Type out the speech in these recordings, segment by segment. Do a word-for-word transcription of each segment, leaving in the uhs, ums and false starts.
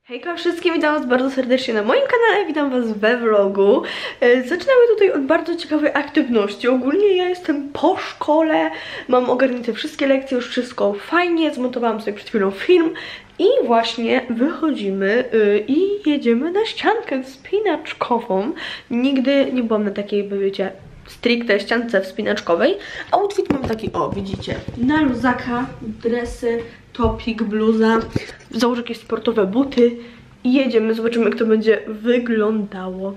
Hejka wszystkim, witam was bardzo serdecznie na moim kanale, witam was we vlogu. Zaczynamy tutaj od bardzo ciekawej aktywności. Ogólnie ja jestem po szkole, mam ogarnięte wszystkie lekcje, już wszystko fajnie, zmontowałam sobie przed chwilą film i właśnie wychodzimy i jedziemy na ściankę wspinaczkową. Nigdy nie byłam na takiej, by wiecie, stricte ściance wspinaczkowej. Outfit mam taki, o widzicie, na luzaka, dresy, topik, bluza, założę jakieś sportowe buty i jedziemy, zobaczymy jak to będzie wyglądało.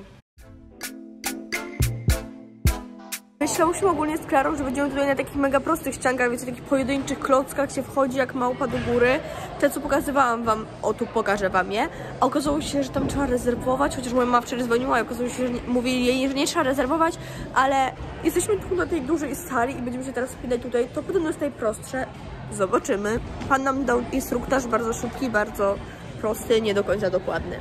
Myślałyśmy ogólnie z Klarą, że będziemy tutaj na takich mega prostych ściankach, wiecie, takich pojedynczych klockach się wchodzi jak małpa do góry. Te co pokazywałam wam, o tu pokażę wam je. A okazało się, że tam trzeba rezerwować, chociaż moja mama wczoraj dzwoniła i okazało się, że nie, mówi jej, że nie trzeba rezerwować, ale jesteśmy tu na tej dużej sali i będziemy się teraz wspinać tutaj. To podobno jest najprostsze. Zobaczymy. Pan nam dał instruktaż bardzo szybki, bardzo prosty, nie do końca dokładny.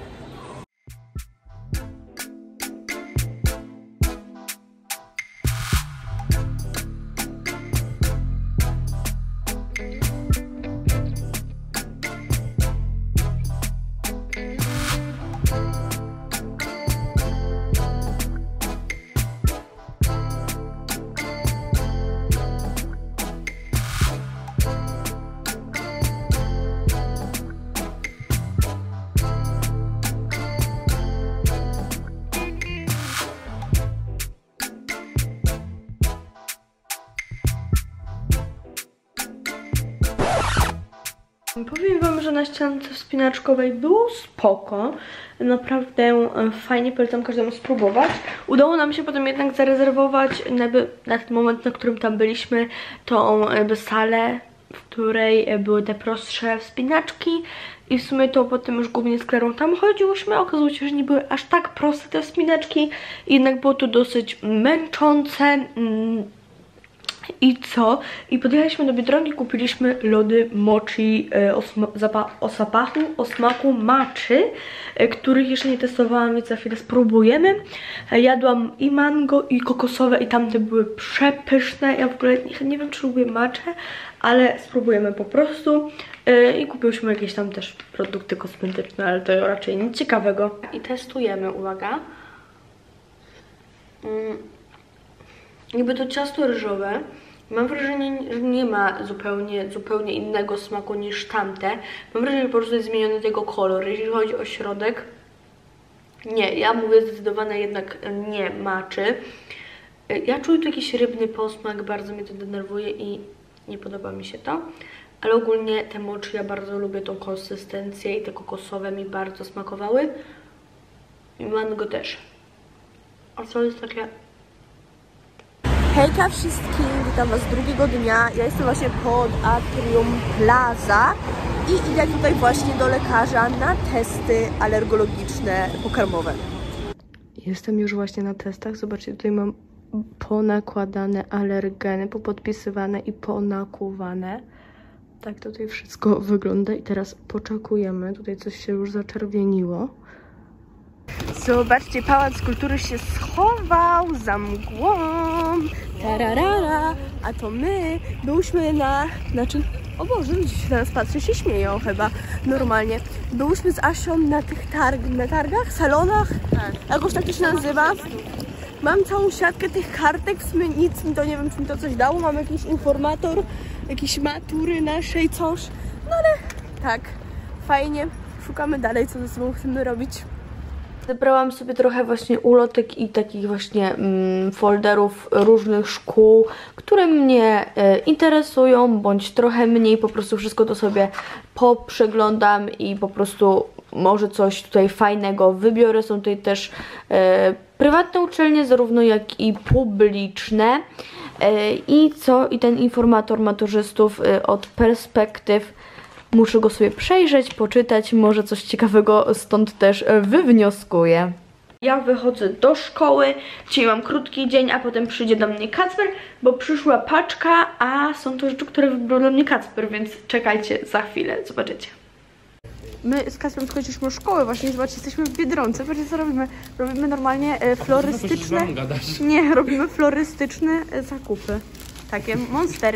Powiem wam, że na ściance wspinaczkowej było spoko. Naprawdę fajnie, polecam każdemu spróbować. Udało nam się potem jednak zarezerwować na, na ten moment, na którym tam byliśmy, tą jakby salę, w której były te prostsze wspinaczki. I w sumie to potem już głównie z Klarą tam chodziłyśmy. Okazało się, że nie były aż tak proste te wspinaczki. Jednak było to dosyć męczące. I co? I podjechaliśmy do Biedronki, kupiliśmy lody mochi e, o, o zapachu, o smaku matchy, e, których jeszcze nie testowałam, więc za chwilę spróbujemy. E, jadłam i mango, i kokosowe, i tamte były przepyszne. Ja w ogóle nie, nie wiem, czy lubię matchę, ale spróbujemy po prostu. E, I kupiłyśmy jakieś tam też produkty kosmetyczne, ale to raczej nic ciekawego. I testujemy, uwaga. Mm. Jakby to ciasto ryżowe, mam wrażenie, że nie ma zupełnie, zupełnie innego smaku niż tamte. Mam wrażenie, że po prostu jest zmieniony tego kolor. Jeśli chodzi o środek, nie, ja mówię zdecydowanie jednak nie matchy. Ja czuję tu jakiś rybny posmak, bardzo mnie to denerwuje i nie podoba mi się to. Ale ogólnie te mochi, ja bardzo lubię tą konsystencję i te kokosowe mi bardzo smakowały. I mango też. A co jest takie... Hejka wszystkim, witam was drugiego dnia. Ja jestem właśnie pod Atrium Plaza i idę tutaj właśnie do lekarza na testy alergologiczne, pokarmowe. Jestem już właśnie na testach. Zobaczcie, tutaj mam ponakładane alergeny, popodpisywane i ponakuwane. Tak tutaj wszystko wygląda i teraz poczekujemy. Tutaj coś się już zaczerwieniło. Zobaczcie, Pałac Kultury się schował za mgłą. Tararara. A to my byłyśmy na... Znaczy, o Boże, ludzie się na nas patrzy, się śmieją chyba normalnie. Byłyśmy z Asią na tych targ, na targach, salonach, tak. Jakoś tak to się nazywa. Mam całą siatkę tych kartek, w sumie nic mi to, nie wiem czy mi to coś dało. Mam jakiś informator, jakieś matury naszej, coś. No ale tak, fajnie. Szukamy dalej, co ze sobą chcemy robić. Zebrałam sobie trochę właśnie ulotek i takich właśnie mm, folderów różnych szkół, które mnie e, interesują, bądź trochę mniej, po prostu wszystko to sobie poprzeglądam i po prostu może coś tutaj fajnego wybiorę. Są tutaj też e, prywatne uczelnie, zarówno jak i publiczne. E, I co? I ten informator maturzystów e, od perspektyw. Muszę go sobie przejrzeć, poczytać, może coś ciekawego stąd też wywnioskuję. Ja wychodzę do szkoły, dzisiaj mam krótki dzień, a potem przyjdzie do mnie Kacper, bo przyszła paczka, a są to rzeczy, które wybrał dla mnie Kacper, więc czekajcie za chwilę, zobaczycie. My z Kacprem skończyliśmy szkołę właśnie, zobaczcie, jesteśmy w Biedronce, zobaczcie co robimy. Robimy normalnie e, florystyczne, nie, robimy florystyczne e, zakupy, takie monstery.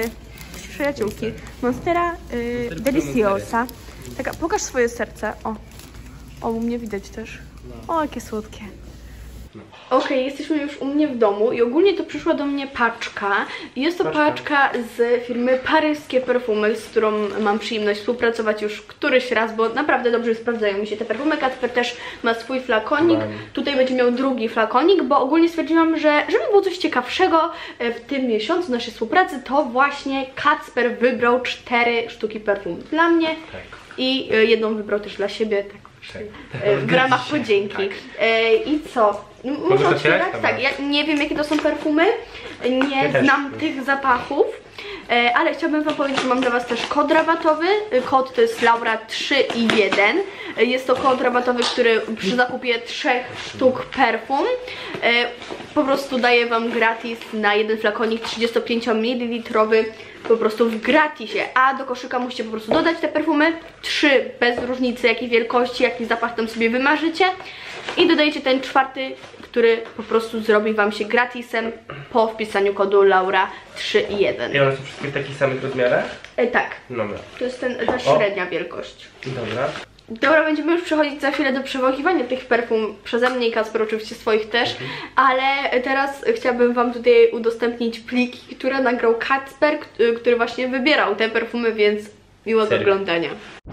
Przyjaciółki. Monstera y, Deliciosa. Taka, pokaż swoje serce. O. O, u mnie widać też. O, jakie słodkie. Okej, okay, jesteśmy już u mnie w domu i ogólnie to przyszła do mnie paczka. Jest to paczka, paczka z firmy Paryskie Perfumy, z którą mam przyjemność współpracować już któryś raz, bo naprawdę dobrze sprawdzają mi się te perfumy. Kacper też ma swój flakonik, Mam. tutaj będzie miał drugi flakonik, bo ogólnie stwierdziłam, że żeby było coś ciekawszego w tym miesiącu naszej współpracy, to właśnie Kacper wybrał cztery sztuki perfumów dla mnie tak. i jedną wybrał też dla siebie, tak, tak. w ramach podzięki. Tak. I co? Muszę otwierać? Tak, ja nie wiem jakie to są perfumy, nie ja znam też. tych zapachów, ale chciałabym wam powiedzieć, że mam dla was też kod rabatowy. Kod to jest Laura trzy i jeden. Jest to kod rabatowy, który przy zakupie trzech sztuk perfum po prostu daje wam gratis na jeden flakonik trzydziestopięciomililitrowy po prostu w gratisie, a do koszyka musicie po prostu dodać te perfumy, trzy bez różnicy jakiej wielkości, jaki zapach tam sobie wymarzycie i dodajecie ten czwarty, który po prostu zrobi wam się gratisem po wpisaniu kodu Laura trzy i jeden. I one są wszystkie w takich samych rozmiarach? E, tak. Dobra. To jest ten, ta średnia o. wielkość. Dobra. Dobra, będziemy już przechodzić za chwilę do przewąchiwania tych perfum przeze mnie i Kacper, oczywiście swoich też, mhm. ale teraz chciałabym wam tutaj udostępnić pliki, które nagrał Kacper, który właśnie wybierał te perfumy, więc miłego oglądania.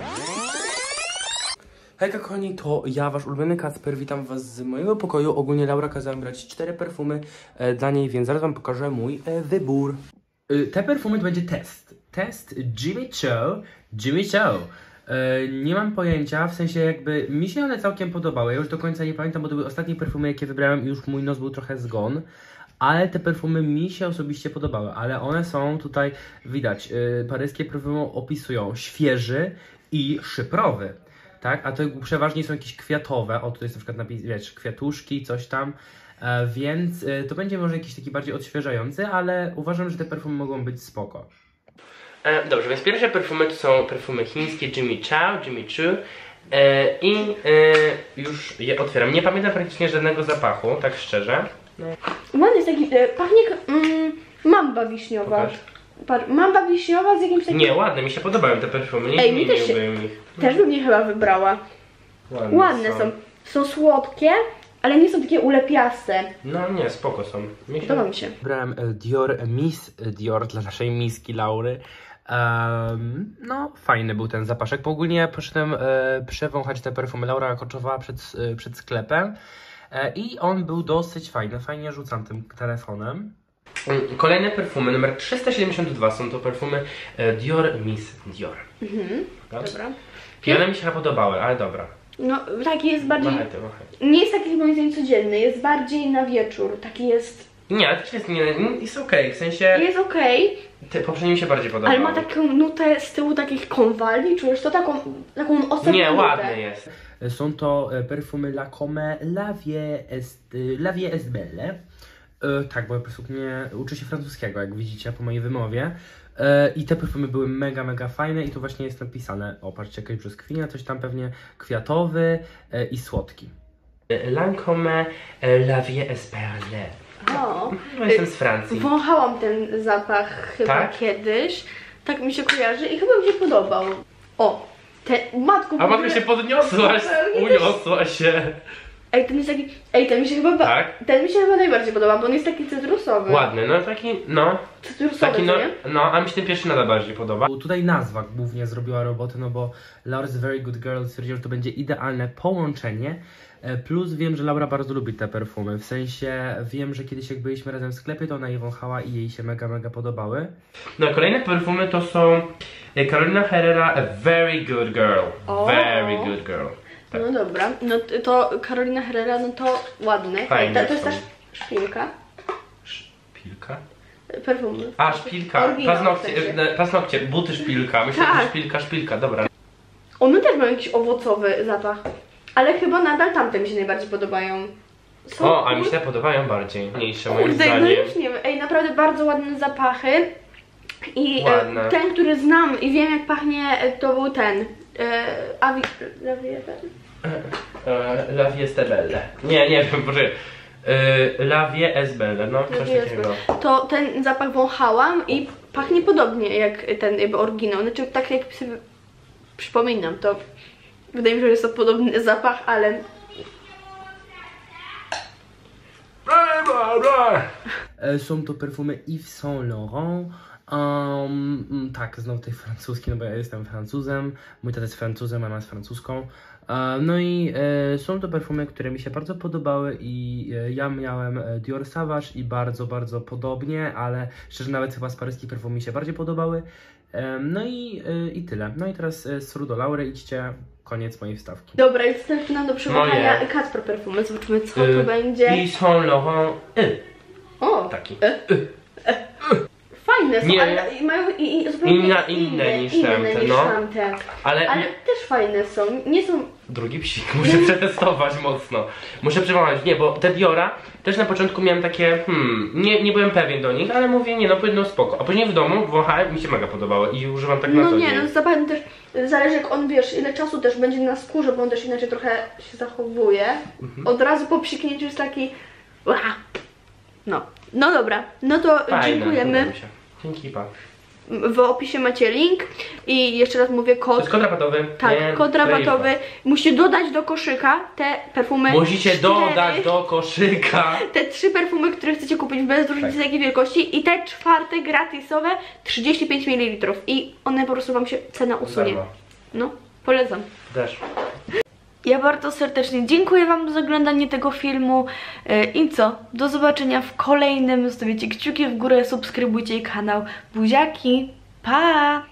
Hejka kochani, to ja, wasz ulubiony Kacper, witam was z mojego pokoju. Ogólnie Laura kazała brać cztery perfumy e, dla niej, więc zaraz wam pokażę mój e, wybór. E, te perfumy to będzie test. Test Jimmy Choo, Jimmy Choo. E, nie mam pojęcia, w sensie jakby mi się one całkiem podobały. Ja już do końca nie pamiętam, bo to były ostatnie perfumy, jakie wybrałem i już mój nos był trochę zgon. Ale te perfumy mi się osobiście podobały, ale one są tutaj, widać, e, paryskie perfumy opisują świeży i szyprowy. Tak, a to przeważnie są jakieś kwiatowe, o tutaj jest na przykład napis, wiesz, kwiatuszki, coś tam, e, więc e, to będzie może jakiś taki bardziej odświeżający, ale uważam, że te perfumy mogą być spoko. E, dobrze, więc pierwsze perfumy to są perfumy chińskie Jimmy Choo, Jimmy Choo e, i e, już je otwieram. Nie pamiętam praktycznie żadnego zapachu, tak szczerze. No. Ładny jest taki, e, pachnie mm, mamba wiśniowa. Pokaż. Patrz, mamba wiśniowa z jakimś takim... Nie, ładne, mi się podobają te perfumy, nie Ej, mi też, się... ich. też bym je chyba wybrała. Ładne, ładne są. są. Są słodkie, ale nie są takie ulepiaste. No nie, spoko są. Mi się... Podoba mi się. Wybrałem Dior, Miss Dior dla naszej miski Laury. Um, no, fajny był ten zapaszek, bo ogólnie poszedłem e, przewąchać te perfumy. Laura koczowała przed, e, przed sklepem e, i on był dosyć fajny. Fajnie rzucam tym telefonem. Kolejne perfumy, numer trzysta siedemdziesiąt dwa, są to perfumy e, Dior, Miss Dior. Mhm, dobra. I one mi się chyba podobały, ale dobra. No, taki jest bardziej... Machaj, machaj. Nie jest taki moim zdaniem codzienny, jest bardziej na wieczór, taki jest... Nie, ale też jest, nie, jest okej, okay, w sensie... Jest okej. Okay. Poprzedni mi się bardziej podobał. Ale ma taką nutę z tyłu takich konwali, czujesz to? Taką, taką osobną Nie, nutę. ładny jest. Są to perfumy Lancôme La Vie Est, La Vie Est Belle. E, tak, bo po prostu nie uczę się francuskiego, jak widzicie po mojej wymowie. E, I te perfumy były mega, mega fajne i tu właśnie jest napisane, o patrzcie, jakaś brzoskwinia, coś tam pewnie kwiatowy e, i słodki. Lancôme La Vie Est Belle. O, no, jestem z Francji. Wąchałam ten zapach chyba tak? kiedyś. Tak mi się kojarzy i chyba mi się podobał. O, te, matko... A matko się podniosłaś, uniosła się. Ej, ten jest taki, ej, ten mi się chyba, tak? ten mi się chyba najbardziej podoba, bo on jest taki cytrusowy. Ładny, no taki, no. Cytrusowy, taki, no, nie? no, a mi się ten pierwszy nadal bardziej podoba. Tutaj nazwa głównie zrobiła robotę, no bo Laura's Very Good Girl stwierdziła, że to będzie idealne połączenie. Plus wiem, że Laura bardzo lubi te perfumy, w sensie wiem, że kiedyś jak byliśmy razem w sklepie, to ona je wąchała i jej się mega, mega podobały. No, kolejne perfumy to są Carolina Herrera A Very Good Girl. O. Very Good Girl. Tak. No dobra, no to Carolina Herrera, no to ładne. Fajne to, to jest ta szpilka. Szpilka? Perfumy. A, szpilka. Paznokcie, paznokcie, buty szpilka. Myślę, tak. że szpilka, szpilka, dobra. One też mają jakiś owocowy zapach, ale chyba nadal tamte mi się najbardziej podobają. Są o, a mi się podobają bardziej. Mniejsze moim Kurde, zdaniem. No już nie wiem. Ej, naprawdę bardzo ładne zapachy. I ładne. E, ten, który znam i wiem jak pachnie, to był ten. E, Avi... La Vie e, La Vie Est Belle. Nie, nie wiem, proszę. E, La Vie Est Belle, no coś takiego. To ten zapach wąchałam i pachnie podobnie jak ten jakby oryginał. Znaczy tak jak sobie przypominam, to Wydaje mi się, że jest to podobny zapach, ale... Są to perfumy Yves Saint Laurent. Um, tak, znowu tej francuski, no bo ja jestem Francuzem. Mój tata jest Francuzem, mama jest francuską. No i e, są to perfumy, które mi się bardzo podobały i e, ja miałem Dior Sauvage i bardzo, bardzo podobnie, ale szczerze nawet chyba z paryskich perfum mi się bardziej podobały. E, no i, e, i tyle. No i teraz e, z do Laury idźcie, koniec mojej wstawki. Dobra, i wstępna do przełamania Moje. Kacper perfumy. Zobaczymy, co y, to będzie. Yves Saint Laurent. Y. O! Taki. Y. Y. Fajne są, Nie. ale mają i, i zupełnie Inna, inne niż tamte, niż no. tamte. Ale, Ale też fajne są, nie są... drugi psik, muszę przetestować mocno. Muszę przełamać, nie, bo te Diora też na początku miałem takie, hmm, nie, nie byłem pewien do nich, ale mówię, nie no, powinno spoko. A później w domu wąchałem, mi się mega podobało i używam tak na No co nie, dzień. no zapewne też zależy jak on, wiesz, ile czasu też będzie na skórze, bo on też inaczej trochę się zachowuje. Mhm. Od razu po psiknięciu jest taki... Ua. No, no dobra, no to Fajne, dziękujemy. podoba mi się. Dzięki, pa. W opisie macie link i jeszcze raz mówię To kod. jest kod rabatowy. Tak, nie, kod rabatowy. Rejfa. Musicie dodać do koszyka te perfumy. Musicie cztery, dodać do koszyka. te trzy perfumy, które chcecie kupić bez różnicy Tak. jakiej wielkości i te czwarte gratisowe trzydzieści pięć mililitrów i one po prostu wam się cena usunie. Darmo. No, polecam. Też. Ja bardzo serdecznie dziękuję wam za oglądanie tego filmu i co? Do zobaczenia w kolejnym. Zostawicie kciuki w górę, subskrybujcie kanał. Buziaki, pa!